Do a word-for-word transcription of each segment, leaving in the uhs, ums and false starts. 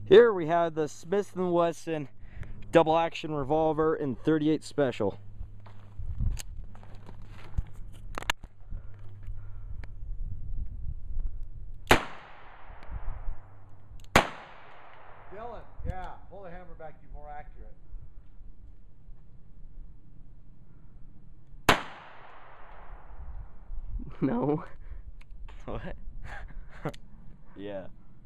Here we have the Smith and Wesson double action revolver in thirty-eight special. Dylan, yeah, pull the hammer back, you're more accurate. No. What? Yeah.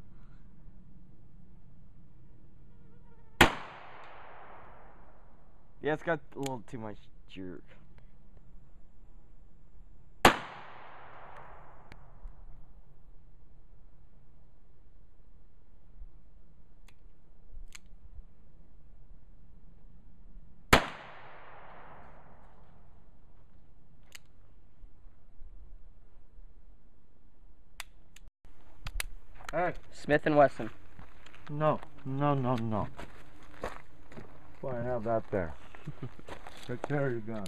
Yeah, it's got a little too much jerk. Hey. Smith and Wesson. No, no, no, no. Why have that there? Take care of your gun.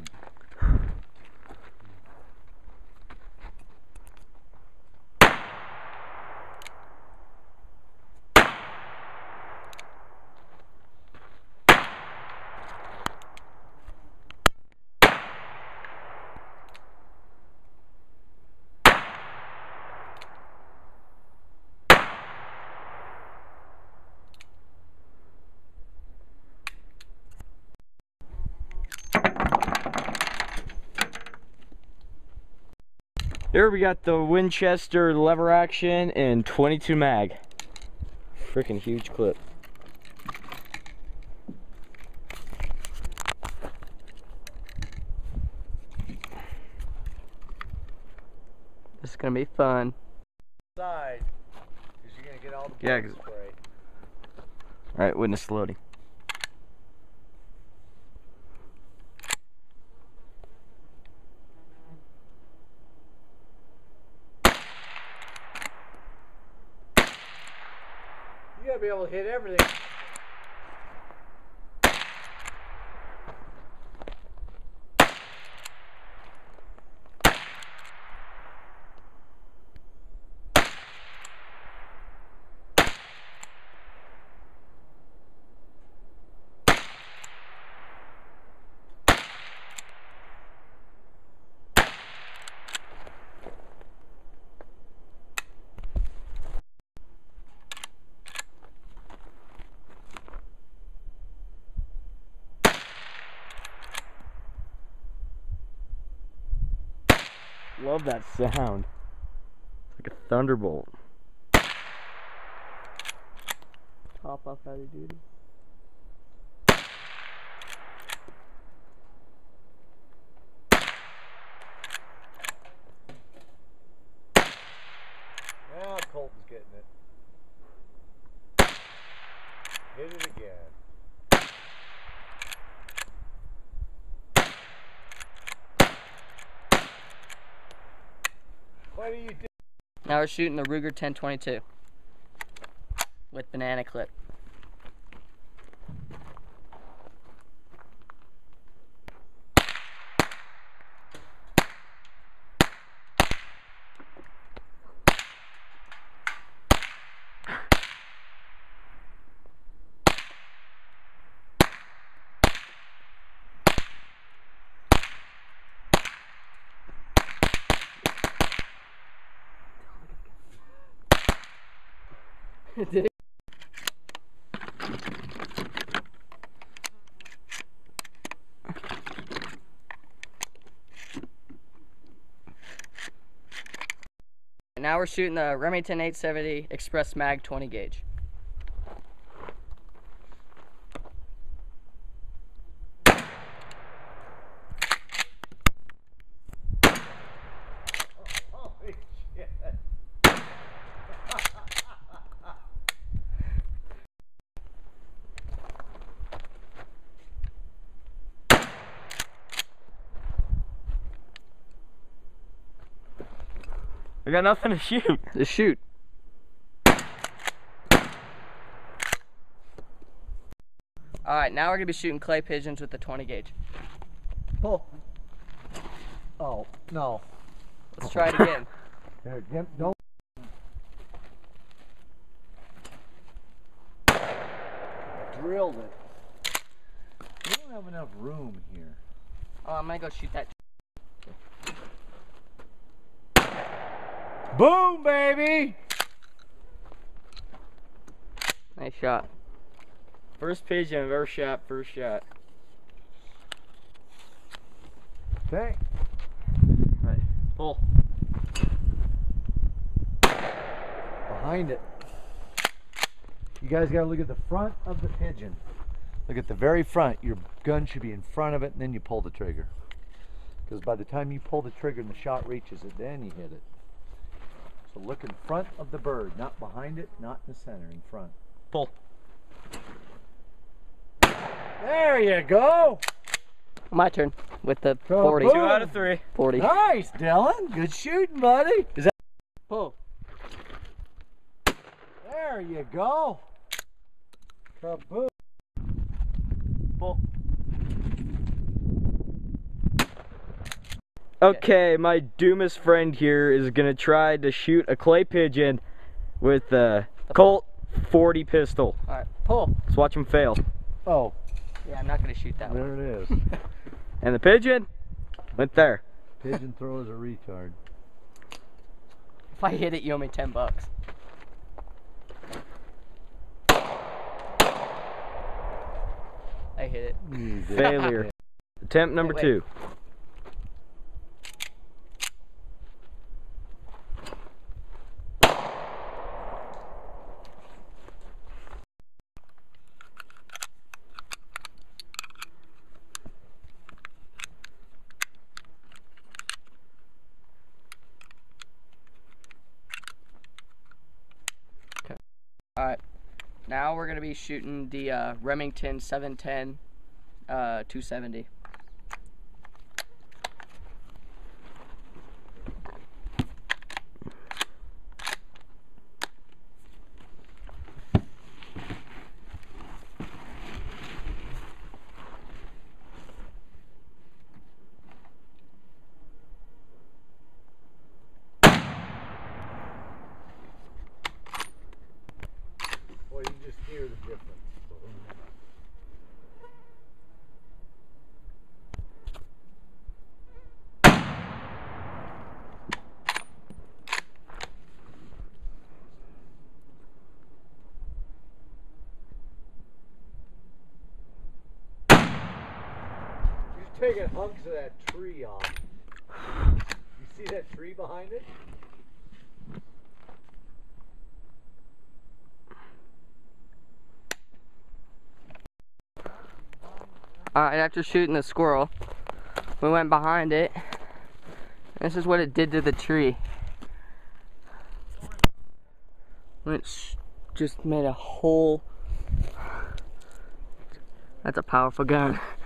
Here we got the Winchester lever action and twenty-two mag. Freaking huge clip. This is gonna be fun. Side, because you're gonna get all the Yeah, bug spray. All right, witness loading. You gotta be able to hit everything. Love that sound. It's like a thunderbolt. Top off heavy duty. Now Colton's getting it. Hit it again. What do you do? Now we're shooting the Ruger ten twenty-two with banana clip. Did it? Now we're shooting the Remington eight seventy Express Mag twenty gauge. Holy shit. I got nothing to shoot. Just shoot. Alright, now we're going to be shooting clay pigeons with the twenty gauge. Pull. Oh, no. Let's try it again. There, don't. drilled it. We don't have enough room here. Oh, I'm gonna go shoot that. Boom, baby! Nice shot. First pigeon I've ever shot, first shot. Okay. Right. Pull. Behind it. You guys gotta look at the front of the pigeon. Look at the very front. Your gun should be in front of it, and then you pull the trigger. Because by the time you pull the trigger and the shot reaches it, then you hit it. So look in front of the bird, not behind it, not in the center, in front. Pull. There you go! My turn with the Go forty. boom. Two out of three. forty. Nice, Dylan. Good shooting, buddy. Is that? Pull. There you go. Kaboom. Pull. Okay, my Dumas friend here is gonna try to shoot a clay pigeon with a Colt forty pistol. All right, pull. Let's watch him fail. Oh, Yeah, I'm not gonna shoot that one. there it is. And the pigeon went there. Pigeon throw is a retard. If I hit it, you owe me ten bucks. I hit it. You did. Failure. Attempt number Wait, wait. two. Alright, now we're going to be shooting the uh, Remington seven ten uh, two seventy. Well, you just hear the difference. You're taking hunks of that tree off. You see that tree behind it? Alright, after shooting the squirrel, we went behind it. This is what it did to the tree. It just made a hole. That's a powerful gun.